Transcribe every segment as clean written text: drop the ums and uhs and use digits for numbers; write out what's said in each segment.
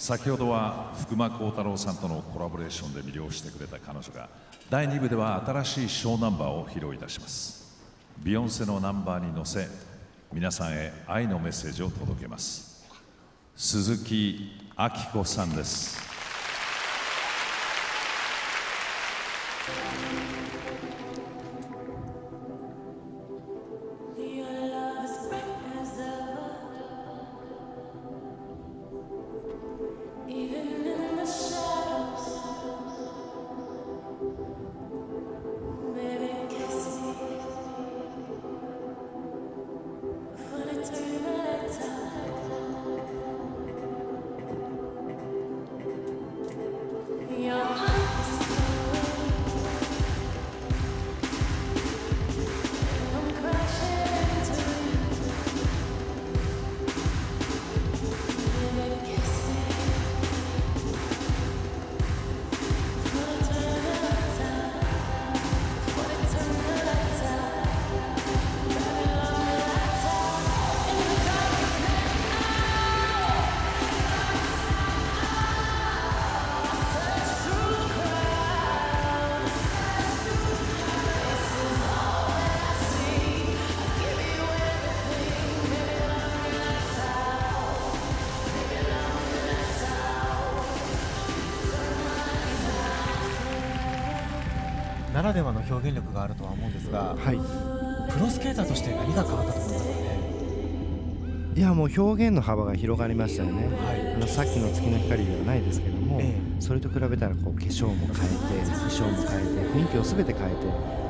先ほどは福間幸太郎さんとのコラボレーションで魅了してくれた彼女が第2部では新しいショーナンバーを披露いたします。ビヨンセのナンバーに乗せ皆さんへ愛のメッセージを届けます。鈴木明子さんです。 ならではの表現力があるとは思うんですが、はい、プロスケーターとして何が変わったと思いますかね。 いや、もう表現の幅が広がりましたよね、はい、さっきの月の光ではないですけども、それと比べたらこう化粧も変えて衣装も変えて雰囲気を全て変えて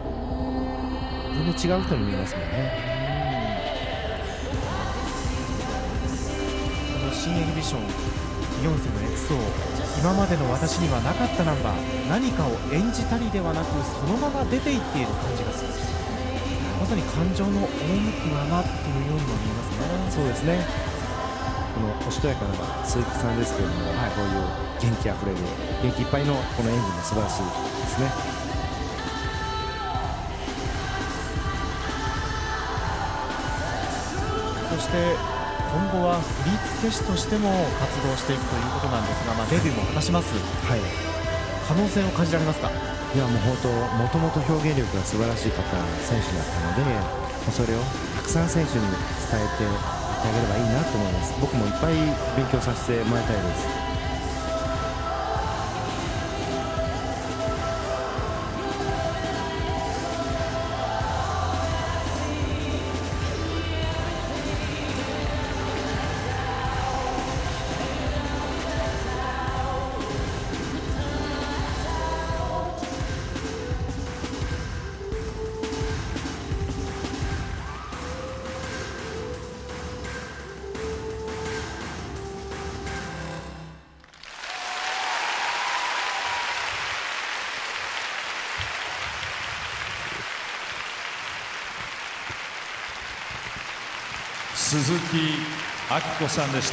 全然違う人に見えますもんね。 この新エキビションビヨンセの XO、 今までの私にはなかったナンバー、何かを演じたりではなくそのまま出ていっている感じがする。まさに感情の赴くままというようにも見えますね。 そうですね。このおしとやかな鈴木さんですけれども、はい、こういう元気あふれる元気いっぱいのこの演技も素晴らしいですね。 そして今後は振付師としても活動していくということなんですが、デビューも果たします、はい、可能性を感じられますか。 いや、もう本当もともと表現力が素晴らしい方選手だったので、それをたくさん選手に伝えていってあげればいいなと思います。僕もいっぱい勉強させてもらいたいです。 鈴木明子さんでした。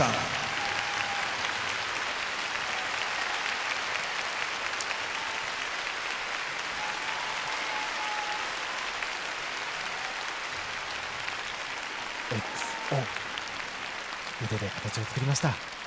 腕で形を作りました。